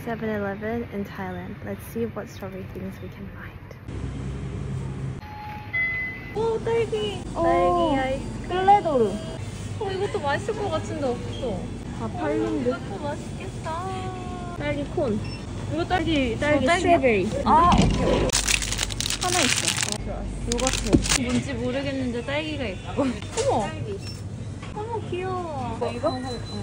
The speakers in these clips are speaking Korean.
7-Eleven in Thailand. Let's see what strawberry things we can find. 오, 딸기. 딸기 아이스크림. 클레도르. 이것도 맛있을 것 같은데 없어. 다 팔린 듯. 이것도 맛있겠다. 딸기 콘. 이거 딸기 스트로베리. 아, 오케이. 하나 있어. 요거트. 뭔지 모르겠는데 딸기가 있고. 어머. 어머, 귀여워. 이거?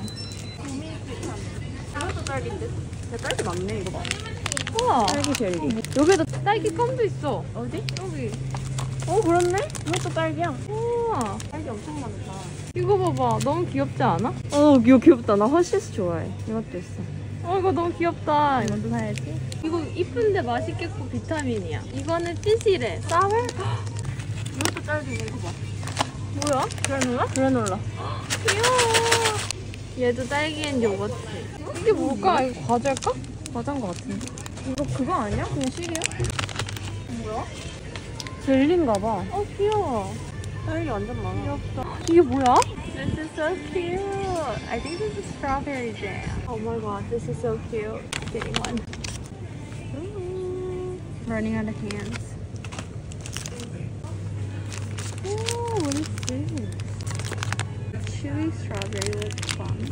이것도 딸기인데? 야, 딸기 많네, 이거 봐. 우와. 딸기 젤리. 여기도 딸기 껌도 있어. 어디? 여기. 그렇네? 이것도 딸기야. 우와. 딸기 엄청 많다. 이거 봐봐. 너무 귀엽지 않아? 이거 귀엽다. 나 허쉬스 좋아해. 이것도 있어. 이거 너무 귀엽다. 이것도 사야지. 이거 이쁜데 맛있겠고 비타민이야. 이거는 피시래. 사워? 이것도 딸기네, 이거 봐. 뭐야? 그라놀라? 그라놀라. 귀여워. 얘도 딸기엔 요거트. 이게 뭘까? 이거 과자일까? 과자인 것 같은데. 이거 그거 아니야? 그냥 시리얼? 뭐야? 젤리인가 봐. 귀여워. 딸기 완전 많아. 귀엽다. 이게 뭐야? This is so cute. I think this is strawberry jam. Oh my god, this is so cute. Getting one. Running out of hands. Oh, what is this? Chewy strawberry looks fun.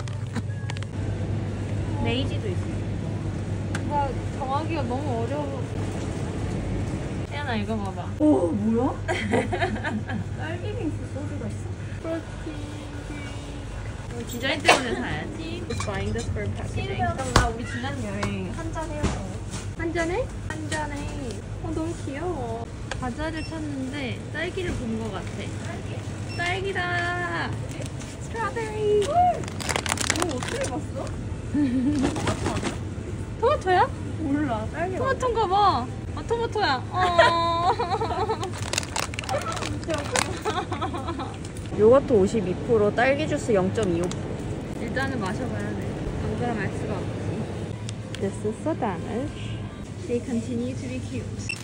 레이지도 있어. 뭔가 정하기가 너무 어려워. 혜연아 이거 봐봐. 오, 뭐야? 딸기 빙수 소주가 있어. 디자인 때문에 사야지. Just buying this for packaging. 나 우리 지난 여행 한 잔 해요. 한 잔에? 한 잔에. 너무 귀여워. 과자를 찾는데 딸기를 본 것 같아. 딸기다. 스트로베리. 이거 어떻게 봤어? 토마토야? 몰라. 딸기 토마토인가 봐. 토마토야. 요거트 52%, 딸기 주스 0.25%. 일단은 마셔봐야 돼. 안 그러면 알 수가 없지. This is so damaged. They continue to be cute.